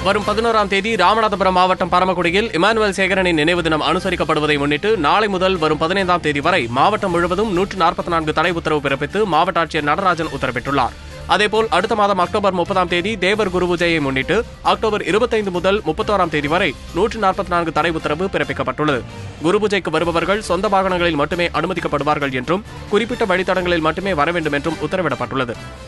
வரும் 11ஆம் தேதி ராமநாதபுரம் மாவட்டம் பரமக்குடியில் இமானுவேல் சேகரனின் நினைவு தினம் அனுசரிக்கப்படுவதை முன்னிட்டு நாளை முதல் வரும் 15ஆம் தேதி வரை மாவட்டம் முழுவதும் 144 தடை உத்தரவு பிறப்பித்து மாவட்ட ஆட்சியர் நடராஜன் உத்தரவிட்டுள்ளார். அதேபோல் அடுத்த மாதம் அக்டோபர் 30ஆம் தேதி தேவர் குரு பூஜையை முன்னிட்டு அக்டோபர் 25 முதல் 31ஆம் தேதி வரை 144 தடை உத்தரவு பிறப்பிக்கப்பட்டுள்ளது. குரு பூஜைக்கு வருபவர்கள் சொந்த வாகனங்களில் மட்டுமே அனுமதிக்கப்படுவார்கள் என்றும் குறிப்பிட்ட வழித்தடங்களில் மட்டுமே வர வேண்டும் என்றும் உத்தரவிடப்பட்டுள்ளது.